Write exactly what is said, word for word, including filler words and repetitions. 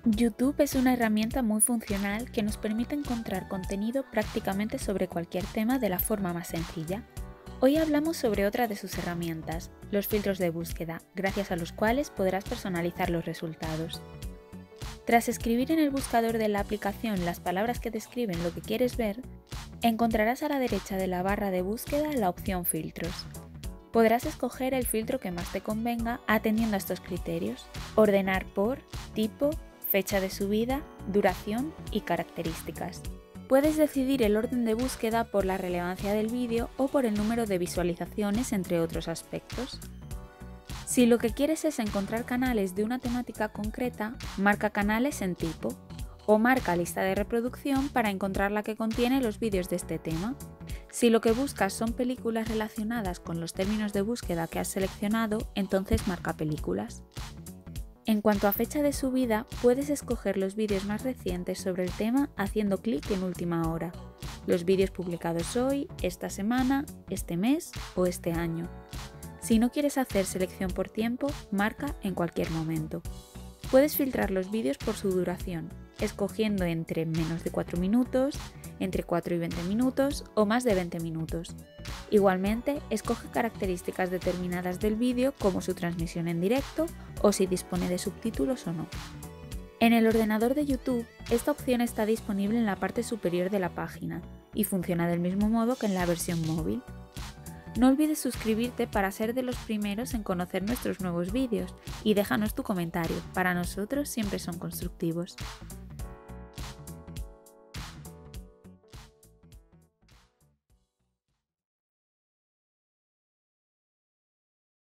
YouTube es una herramienta muy funcional que nos permite encontrar contenido prácticamente sobre cualquier tema de la forma más sencilla. Hoy hablamos sobre otra de sus herramientas, los filtros de búsqueda, gracias a los cuales podrás personalizar los resultados. Tras escribir en el buscador de la aplicación las palabras que describen lo que quieres ver, encontrarás a la derecha de la barra de búsqueda la opción Filtros. Podrás escoger el filtro que más te convenga atendiendo a estos criterios: ordenar por tipo, fecha de subida, duración y características. Puedes decidir el orden de búsqueda por la relevancia del vídeo o por el número de visualizaciones, entre otros aspectos. Si lo que quieres es encontrar canales de una temática concreta, marca canales en tipo, o marca lista de reproducción para encontrar la que contiene los vídeos de este tema. Si lo que buscas son películas relacionadas con los términos de búsqueda que has seleccionado, entonces marca películas. En cuanto a fecha de subida, puedes escoger los vídeos más recientes sobre el tema haciendo clic en última hora, los vídeos publicados hoy, esta semana, este mes o este año. Si no quieres hacer selección por tiempo, marca en cualquier momento. Puedes filtrar los vídeos por su duración, escogiendo entre menos de cuatro minutos, entre cuatro y veinte minutos o más de veinte minutos. Igualmente, escoge características determinadas del vídeo como su transmisión en directo o si dispone de subtítulos o no. En el ordenador de YouTube, esta opción está disponible en la parte superior de la página y funciona del mismo modo que en la versión móvil. No olvides suscribirte para ser de los primeros en conocer nuestros nuevos vídeos y déjanos tu comentario, para nosotros siempre son constructivos.